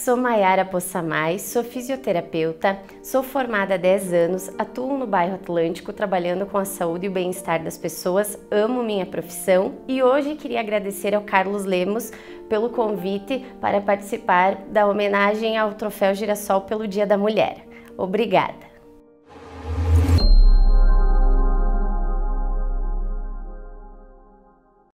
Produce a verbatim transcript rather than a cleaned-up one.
sou Maiara Possamay, sou fisioterapeuta, sou formada há dez anos, atuo no bairro Atlântico trabalhando com a saúde e o bem-estar das pessoas, amo minha profissão e hoje queria agradecer ao Carlos Lemos pelo convite para participar da homenagem ao Troféu Girassol pelo Dia da Mulher. Obrigada!